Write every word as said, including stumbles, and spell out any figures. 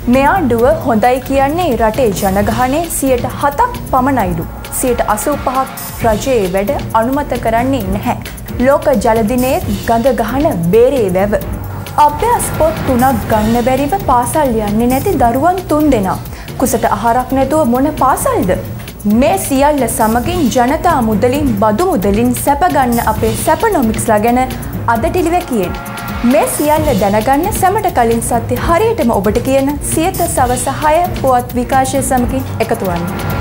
මේ ආණ්ඩුව හොඳයි කියන්නේ රටේ ජනගහනය සියයට හතක් පමණයිලු. සියයට අසූ පහක් රජයේ වැඩ අනුමත කරන්නේ නැහැ. ලෝක ජල දිනයේ ගඳ ගහන බේරේ වැව. අභ්‍යාස පොත් තුනක් ගන්න බැරිව පාසල් යන්නේ නැති දරුවන් තුන් දෙනා. කුසට ආහාරක් නැතුව මොන පාසල්ද? මේ සියල්ල සමගින් ජනතා මුදලින් බදු මුදලින් සැප ගන්න අපේ සැපනොමික්ස්ලා ගැන අද ටිලිවැකියෙන්. මේ සියල්ල දැනගන්න සැමට කලින් සත්‍ය හරියටම ඔබට කියන සියත සවස හය පුවත් විකාශය සමගින් එකතු වන්න.